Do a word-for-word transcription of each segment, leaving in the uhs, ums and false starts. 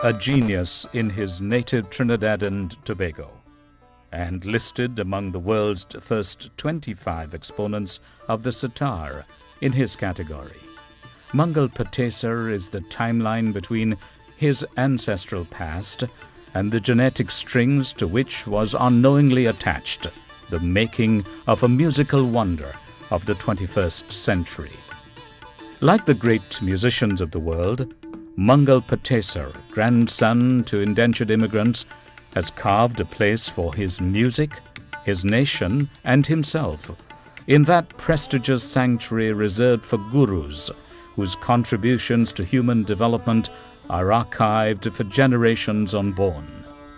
a genius in his native Trinidad and Tobago, and listed among the world's first twenty-five exponents of the sitar in his category. Mangal Pateser is the timeline between his ancestral past and the genetic strings to which was unknowingly attached the making of a musical wonder of the twenty-first century. Like the great musicians of the world, Mangal Pateser, grandson to indentured immigrants, has carved a place for his music, his nation, and himself in that prestigious sanctuary reserved for gurus, whose contributions to human development are archived for generations unborn.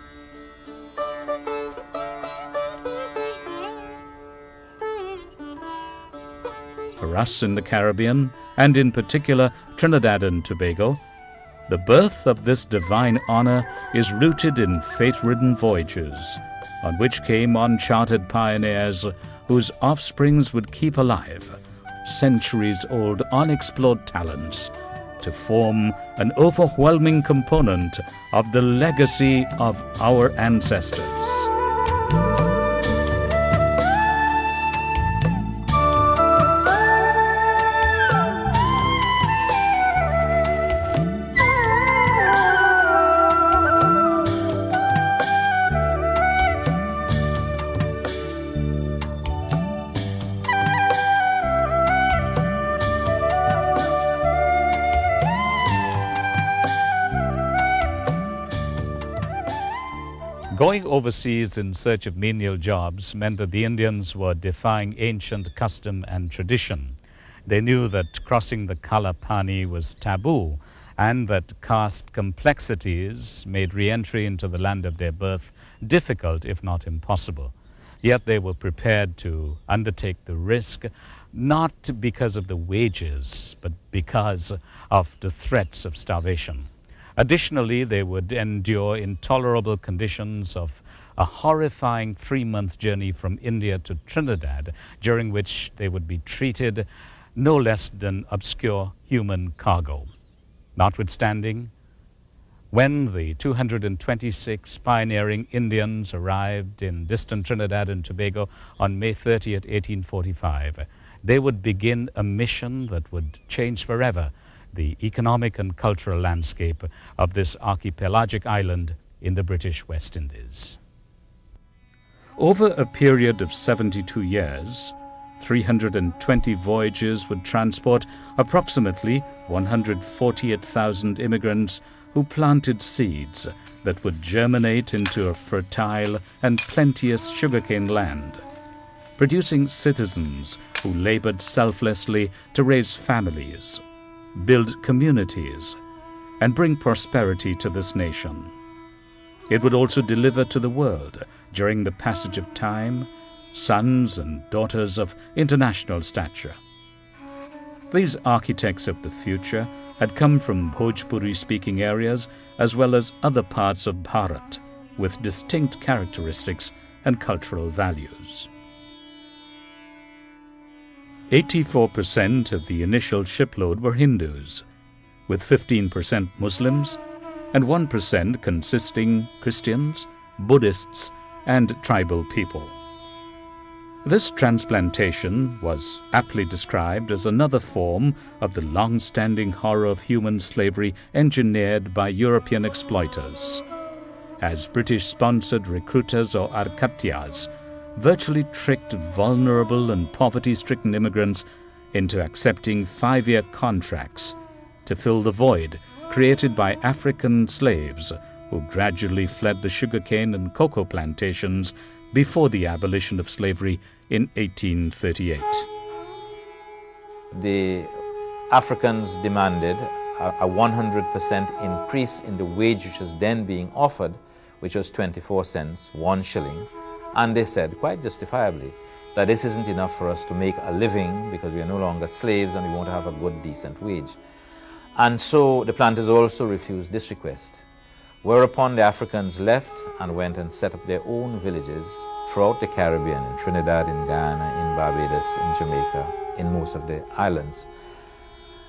For us in the Caribbean, and in particular Trinidad and Tobago, the birth of this divine honor is rooted in fate-ridden voyages, on which came uncharted pioneers whose offsprings would keep alive centuries-old unexplored talents to form an overwhelming component of the legacy of our ancestors. Going overseas in search of menial jobs meant that the Indians were defying ancient custom and tradition. They knew that crossing the Kalapani was taboo, and that caste complexities made re-entry into the land of their birth difficult, if not impossible. Yet they were prepared to undertake the risk, not because of the wages, but because of the threats of starvation. Additionally, they would endure intolerable conditions of a horrifying three-month journey from India to Trinidad, during which they would be treated no less than obscure human cargo. Notwithstanding, when the two hundred twenty-six pioneering Indians arrived in distant Trinidad and Tobago on May thirtieth, eighteen forty-five, they would begin a mission that would change forever the economic and cultural landscape of this archipelagic island in the British West Indies. Over a period of seventy-two years, three hundred twenty voyages would transport approximately one hundred forty-eight thousand immigrants who planted seeds that would germinate into a fertile and plenteous sugarcane land, producing citizens who labored selflessly to raise families, build communities, and bring prosperity to this nation. It would also deliver to the world, during the passage of time, sons and daughters of international stature. These architects of the future had come from Bhojpuri-speaking areas as well as other parts of Bharat, with distinct characteristics and cultural values. eighty-four percent of the initial shipload were Hindus, with fifteen percent Muslims and one percent consisting Christians, Buddhists, and tribal people. This transplantation was aptly described as another form of the long-standing horror of human slavery engineered by European exploiters, as British-sponsored recruiters or Arkatyas virtually tricked vulnerable and poverty-stricken immigrants into accepting five-year contracts to fill the void created by African slaves who gradually fled the sugarcane and cocoa plantations before the abolition of slavery in eighteen thirty-eight. The Africans demanded a one hundred percent increase in the wage which was then being offered, which was twenty-four cents, one shilling. And they said, quite justifiably, that this isn't enough for us to make a living because we are no longer slaves and we want to have a good, decent wage. And so the planters also refused this request, whereupon the Africans left and went and set up their own villages throughout the Caribbean, in Trinidad, in Guyana, in Barbados, in Jamaica, in most of the islands.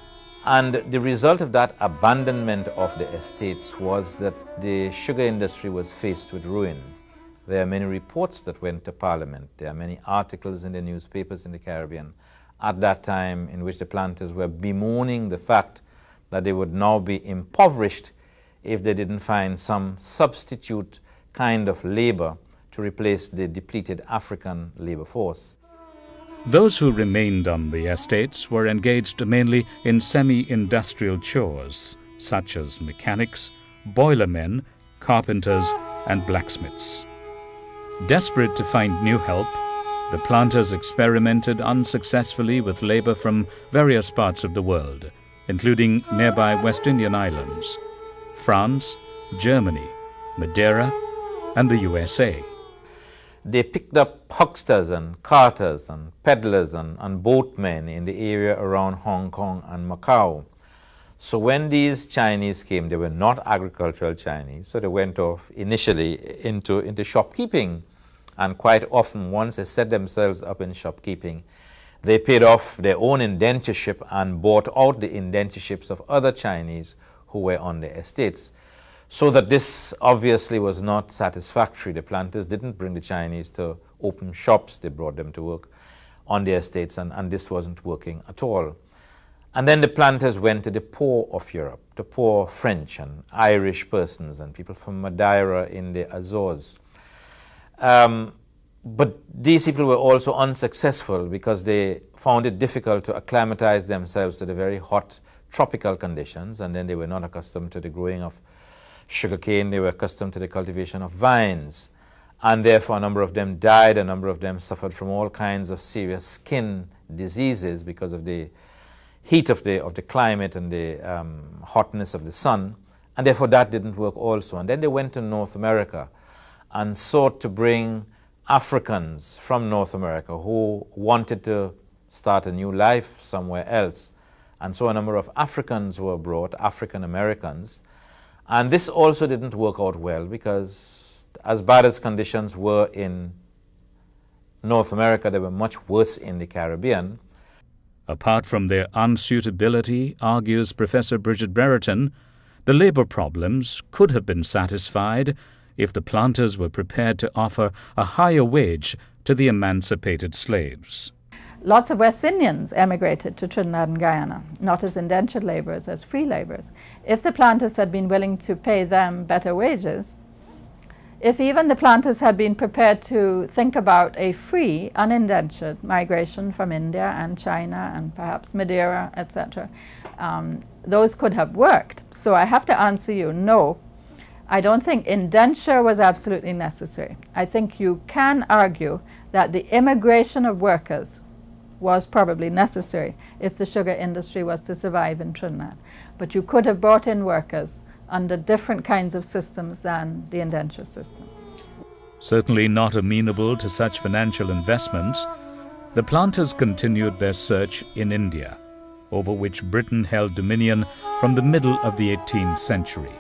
And the result of that abandonment of the estates was that the sugar industry was faced with ruin. There are many reports that went to Parliament. There are many articles in the newspapers in the Caribbean at that time in which the planters were bemoaning the fact that they would now be impoverished if they didn't find some substitute kind of labor to replace the depleted African labor force. Those who remained on the estates were engaged mainly in semi-industrial chores, such as mechanics, boilermen, carpenters, and blacksmiths. Desperate to find new help, the planters experimented unsuccessfully with labor from various parts of the world, including nearby West Indian islands, France, Germany, Madeira, and the U S A. They picked up hucksters and carters and peddlers and, and boatmen in the area around Hong Kong and Macau. So when these Chinese came, they were not agricultural Chinese, so they went off initially into, into shopkeeping. And quite often, once they set themselves up in shopkeeping, they paid off their own indentureship and bought out the indentureships of other Chinese who were on the estates. So that this obviously was not satisfactory. The planters didn't bring the Chinese to open shops, they brought them to work on the estates, and, and this wasn't working at all. And then the planters went to the poor of Europe, the poor French and Irish persons and people from Madeira in the Azores. Um, but these people were also unsuccessful because they found it difficult to acclimatize themselves to the very hot tropical conditions, and then they were not accustomed to the growing of sugarcane. They were accustomed to the cultivation of vines, and therefore a number of them died, a number of them suffered from all kinds of serious skin diseases because of the heat of the, of the climate and the um, hotness of the sun, and therefore that didn't work also. And then they went to North America and sought to bring Africans from North America who wanted to start a new life somewhere else. And so a number of Africans were brought, African Americans, and this also didn't work out well because as bad as conditions were in North America, they were much worse in the Caribbean. Apart from their unsuitability, argues Professor Bridget Brereton, the labor problems could have been satisfied if the planters were prepared to offer a higher wage to the emancipated slaves. Lots of West Indians emigrated to Trinidad and Guyana, not as indentured laborers, as free laborers. If the planters had been willing to pay them better wages, if even the planters had been prepared to think about a free, unindentured migration from India and China and perhaps Madeira, et cetera, um, those could have worked. So I have to answer you, no, I don't think indenture was absolutely necessary. I think you can argue that the immigration of workers was probably necessary if the sugar industry was to survive in Trinidad. But you could have brought in workers under different kinds of systems than the indenture system. Certainly not amenable to such financial investments, the planters continued their search in India, over which Britain held dominion from the middle of the eighteenth century.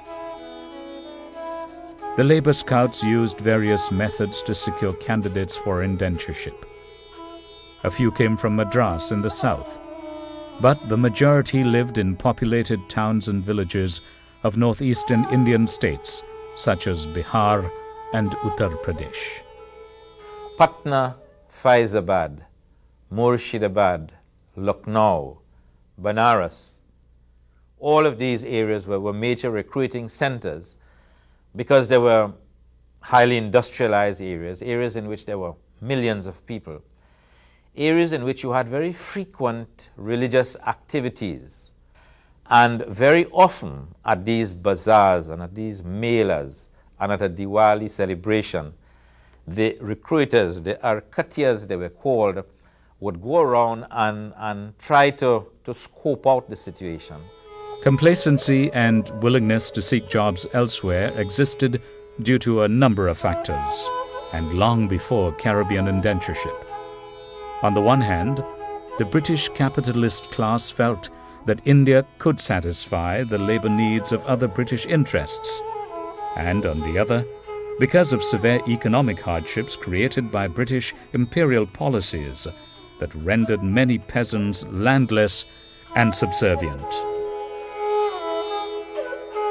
The labor scouts used various methods to secure candidates for indentureship. A few came from Madras in the south, but the majority lived in populated towns and villages of northeastern Indian states such as Bihar and Uttar Pradesh. Patna, Faizabad, Murshidabad, Lucknow, Banaras, all of these areas were, were major recruiting centers because they were highly industrialized areas, areas in which there were millions of people, areas in which you had very frequent religious activities. And very often at these bazaars and at these melas and at a Diwali celebration, the recruiters, the arcatias they were called, would go around and, and try to, to scope out the situation. Complacency and willingness to seek jobs elsewhere existed due to a number of factors, and long before Caribbean indentureship. On the one hand, the British capitalist class felt that India could satisfy the labor needs of other British interests, and on the other, because of severe economic hardships created by British imperial policies that rendered many peasants landless and subservient.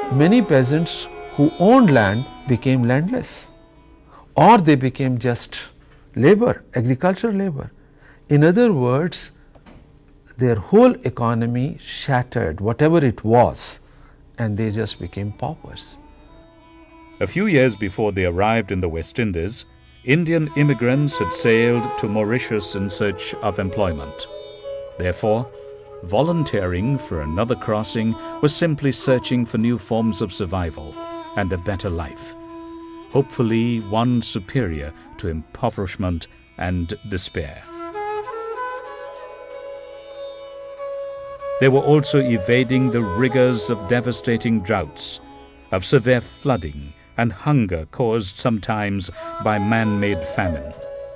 many peasants who owned land became landless, or they became just labor, agricultural labor. In other words, their whole economy shattered, whatever it was, and they just became paupers. A few years before they arrived in the West Indies, Indian immigrants had sailed to Mauritius in search of employment. Therefore, volunteering for another crossing was simply searching for new forms of survival and a better life, hopefully one superior to impoverishment and despair. They were also evading the rigors of devastating droughts, of severe flooding and hunger caused sometimes by man-made famine.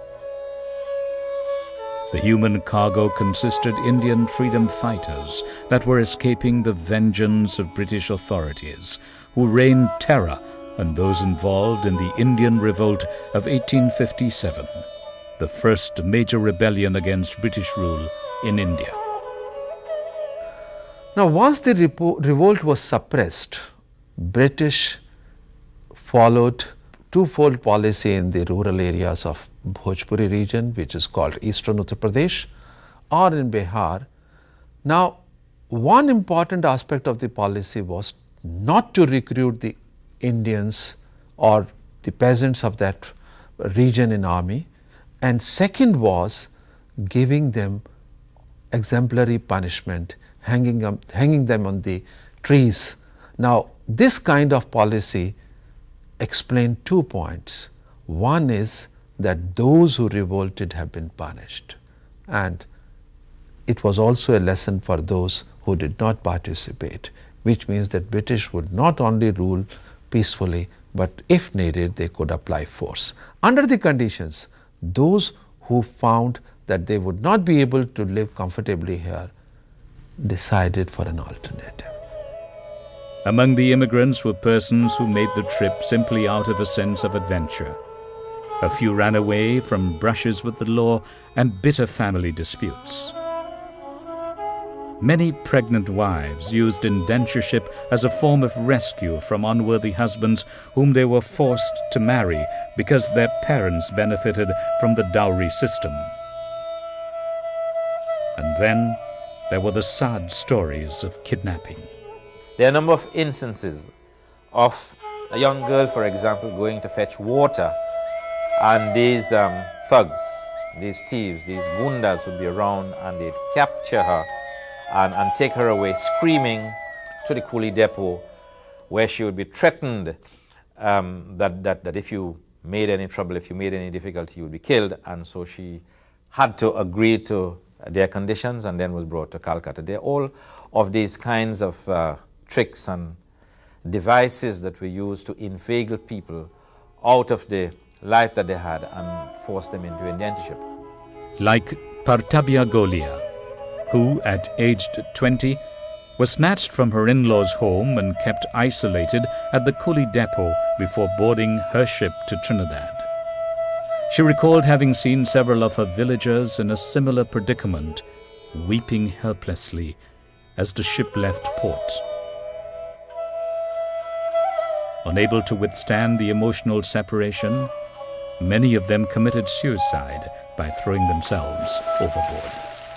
The human cargo consisted Indian freedom fighters that were escaping the vengeance of British authorities, who rained terror on those involved in the Indian Revolt of eighteen fifty-seven, the first major rebellion against British rule in India. Now, once the revolt was suppressed, British followed twofold policy in the rural areas of Bhojpuri region, which is called Eastern Uttar Pradesh, or in Bihar. Now, one important aspect of the policy was not to recruit the Indians or the peasants of that region in army, and second was giving them exemplary punishment, hanging, up, hanging them on the trees. Now, this kind of policy explained two points. One is that those who revolted have been punished, and it was also a lesson for those who did not participate, which means that British would not only rule peacefully, but if needed they could apply force. Under the conditions, those who found that they would not be able to live comfortably here decided for an alternative. Among the immigrants were persons who made the trip simply out of a sense of adventure. A few ran away from brushes with the law and bitter family disputes. Many pregnant wives used indentureship as a form of rescue from unworthy husbands whom they were forced to marry because their parents benefited from the dowry system. And then there were the sad stories of kidnapping. There are a number of instances of a young girl, for example, going to fetch water, and these um, thugs, these thieves, these gundas would be around and they'd capture her and, and take her away screaming to the coolie depot, where she would be threatened um, that, that, that if you made any trouble, if you made any difficulty, you would be killed. And so she had to agree to their conditions and then was brought to Calcutta. There are all of these kinds of uh, tricks and devices that were used to inveigle people out of the life that they had and force them into indentureship. Like Partabia Golia, who at aged twenty was snatched from her in-laws' home and kept isolated at the coolie depot before boarding her ship to Trinidad. She recalled having seen several of her villagers in a similar predicament, weeping helplessly as the ship left port. Unable to withstand the emotional separation, many of them committed suicide by throwing themselves overboard.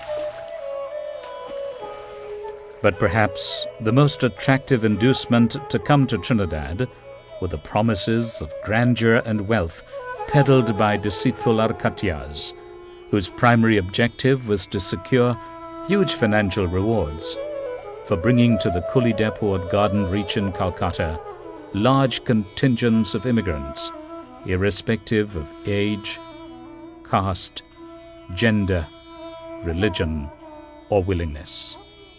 But perhaps the most attractive inducement to come to Trinidad were the promises of grandeur and wealth peddled by deceitful Arcatias, whose primary objective was to secure huge financial rewards for bringing to the coolie depot at Garden Reach in Calcutta large contingents of immigrants, irrespective of age, caste, gender, religion, or willingness.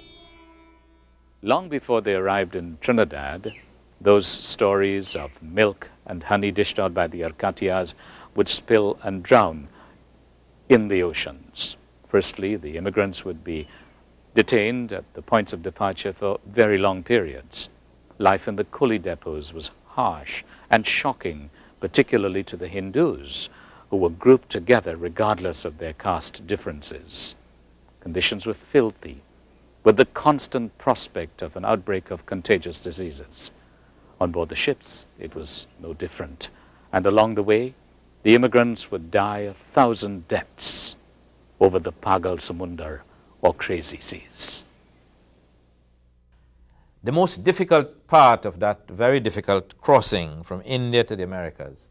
Long before they arrived in Trinidad, those stories of milk and honey dished out by the Arcatias would spill and drown in the oceans. Firstly, the immigrants would be detained at the points of departure for very long periods. Life in the coolie depots was harsh and shocking, particularly to the Hindus, who were grouped together regardless of their caste differences. Conditions were filthy, with the constant prospect of an outbreak of contagious diseases. On board the ships, it was no different. And along the way, the immigrants would die a thousand deaths over the Pagal Samundar, or crazy seas. The most difficult part of that very difficult crossing from India to the Americas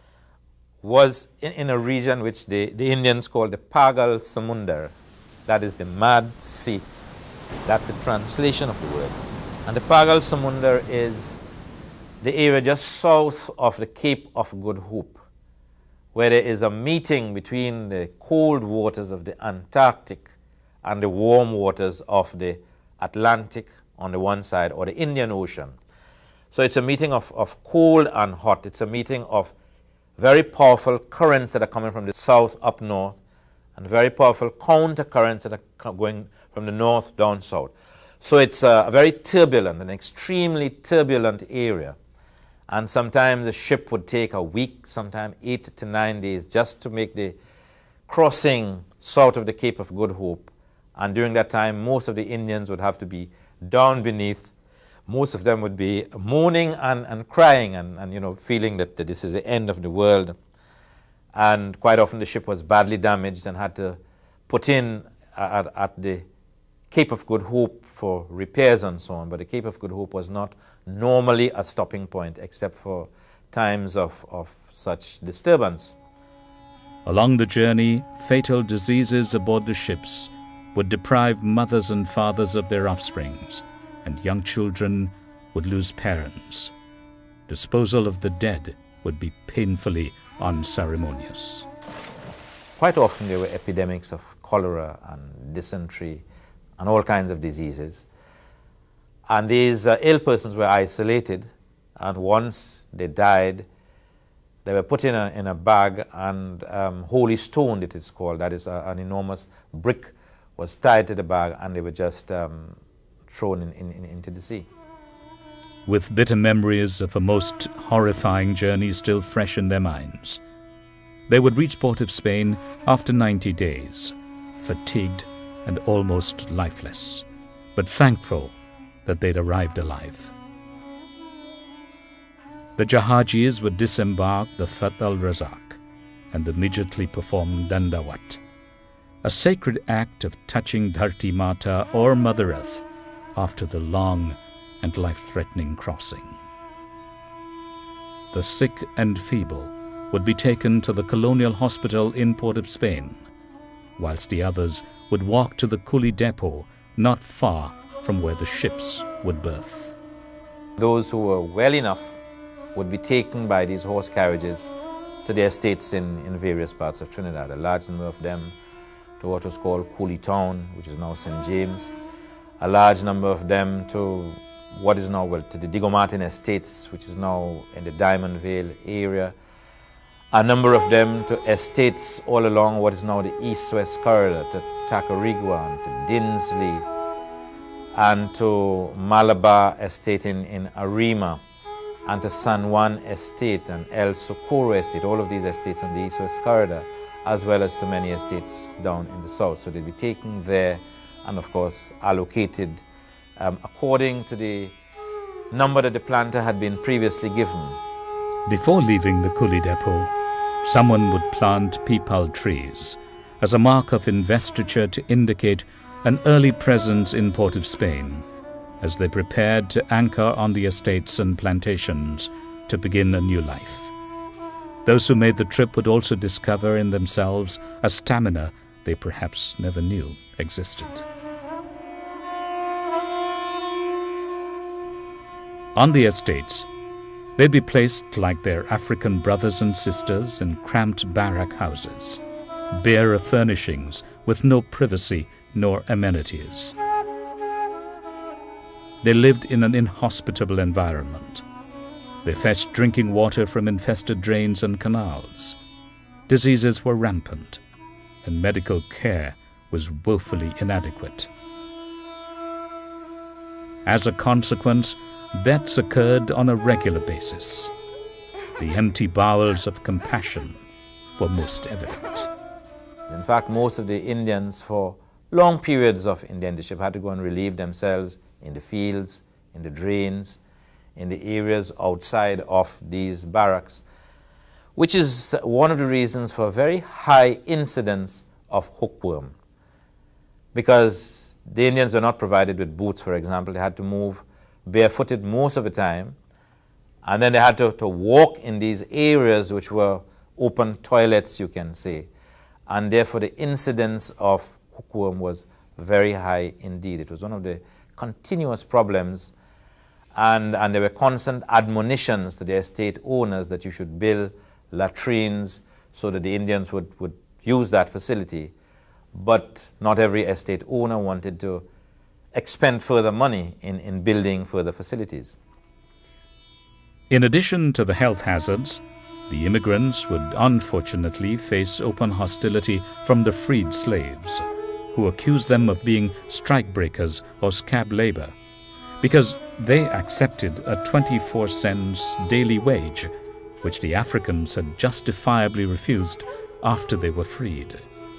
was in, in a region which the, the Indians called the Pagal Samundar. That is the Mad Sea. That's the translation of the word. And the Pagal Samundar is the area just south of the Cape of Good Hope, where there is a meeting between the cold waters of the Antarctic and the warm waters of the Atlantic on the one side, or the Indian Ocean. So it's a meeting of, of cold and hot. It's a meeting of very powerful currents that are coming from the south up north, and very powerful counter currents that are going from the north down south. So it's a, a very turbulent, an extremely turbulent area. And sometimes the ship would take a week, sometimes eight to nine days, just to make the crossing south of the Cape of Good Hope. And during that time, most of the Indians would have to be down beneath. Most of them would be moaning and, and crying and, and, you know, feeling that, that this is the end of the world. And quite often the ship was badly damaged and had to put in at, at the Cape of Good Hope for repairs and so on. But the Cape of Good Hope was not normally a stopping point except for times of, of such disturbance. Along the journey, fatal diseases aboard the ships would deprive mothers and fathers of their offsprings, and young children would lose parents. Disposal of the dead would be painfully unceremonious. Quite often there were epidemics of cholera and dysentery and all kinds of diseases. And these uh, ill persons were isolated, and once they died, they were put in a, in a bag and um, holy stoned, it is called. That is, a, an enormous brick was tied to the bag, and they were just um, thrown in, in, in, into the sea. With bitter memories of a most horrifying journey still fresh in their minds, they would reach Port of Spain after ninety days, fatigued and almost lifeless, but thankful that they'd arrived alive. The Jahajis would disembark the Fath al-Razak and immediately perform Dandawat, a sacred act of touching Dharti Mata or Mother Earth after the long and life-threatening crossing. The sick and feeble would be taken to the colonial hospital in Port of Spain, whilst the others would walk to the Coolie depot not far from where the ships would berth. Those who were well enough would be taken by these horse carriages to their estates in, in various parts of Trinidad. A large number of them to what was called Coolie Town, which is now Saint James. A large number of them to what is now, well, to the Diego Martin Estates, which is now in the Diamond Vale area. A number of them to estates all along what is now the east-west corridor, to Tacarigua and to Dinsley, and to Malabar Estate in, in Arima, and to San Juan Estate and El Socorro Estate, all of these estates on the east-west corridor, as well as to many estates down in the south. So they'd be taken there and, of course, allocated um, according to the number that the planter had been previously given. Before leaving the Coolie depot, someone would plant peepal trees as a mark of investiture to indicate an early presence in Port of Spain as they prepared to anchor on the estates and plantations to begin a new life. Those who made the trip would also discover in themselves a stamina they perhaps never knew existed. On the estates, they'd be placed like their African brothers and sisters in cramped barrack houses, bare of furnishings with no privacy nor amenities. They lived in an inhospitable environment. They fetched drinking water from infested drains and canals. Diseases were rampant, and medical care was woefully inadequate. As a consequence, deaths occurred on a regular basis. The empty bowels of compassion were most evident. In fact, most of the Indians, for long periods of indentureship, had to go and relieve themselves in the fields, in the drains, in the areas outside of these barracks, which is one of the reasons for a very high incidence of hookworm. Because the Indians were not provided with boots, for example. They had to move barefooted most of the time, and then they had to, to walk in these areas which were open toilets, you can say, and therefore the incidence of hookworm was very high indeed. It was one of the continuous problems, and, and there were constant admonitions to the estate owners that you should build latrines so that the Indians would, would use that facility. But not every estate owner wanted to expend further money in, in building further facilities. In addition to the health hazards, the immigrants would unfortunately face open hostility from the freed slaves, who accused them of being strikebreakers or scab labor, because they accepted a twenty-four cents daily wage, which the Africans had justifiably refused after they were freed.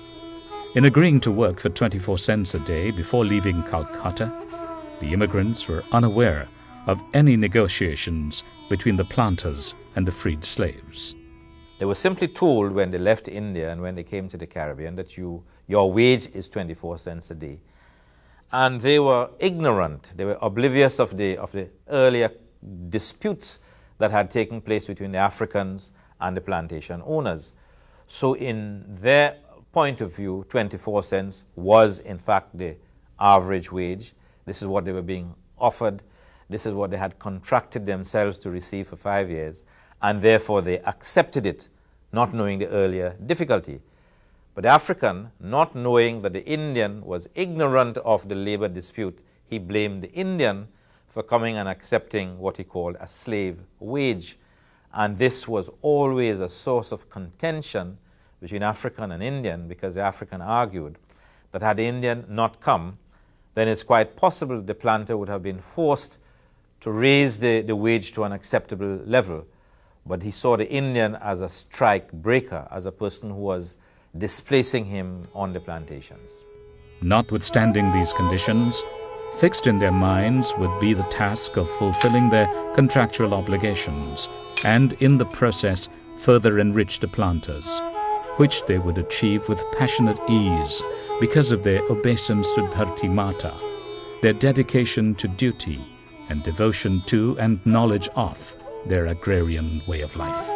In agreeing to work for twenty-four cents a day before leaving Calcutta, the immigrants were unaware of any negotiations between the planters and the freed slaves. They were simply told when they left India and when they came to the Caribbean that you, your wage is twenty-four cents a day. And they were ignorant, they were oblivious of the, of the earlier disputes that had taken place between the Africans and the plantation owners. So in their point of view, twenty-four cents was in fact the average wage. This is what they were being offered. This is what they had contracted themselves to receive for five years, and therefore they accepted it, not knowing the earlier difficulty. But the African, not knowing that the Indian was ignorant of the labor dispute, he blamed the Indian for coming and accepting what he called a slave wage. And this was always a source of contention between African and Indian, because the African argued that had the Indian not come, then it's quite possible the planter would have been forced to raise the, the wage to an acceptable level. But he saw the Indian as a strike breaker, as a person who was displacing him on the plantations. Notwithstanding these conditions, fixed in their minds would be the task of fulfilling their contractual obligations and in the process further enrich the planters, which they would achieve with passionate ease because of their obeisance to Dharti Mata, their dedication to duty, and devotion to and knowledge of their agrarian way of life.